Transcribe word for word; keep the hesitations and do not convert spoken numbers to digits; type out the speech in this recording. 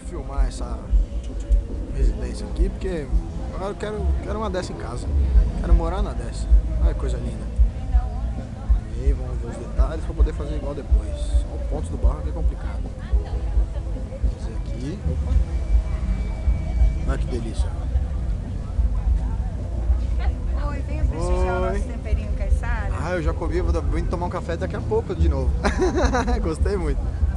filmar essa residência aqui, porque agora eu quero, quero uma dessa em casa. Quero morar na dessa. Olha que coisa linda. E aí, vamos ver os detalhes para poder fazer igual depois. Só o ponto do barro que é complicado. Vou fazer aqui. Opa. Olha que delícia. Oi, venha prestigiar o Oi. nosso temperinho caiçara. Ah, eu já comi, vou vou tomar um café daqui a pouco de novo. Gostei muito.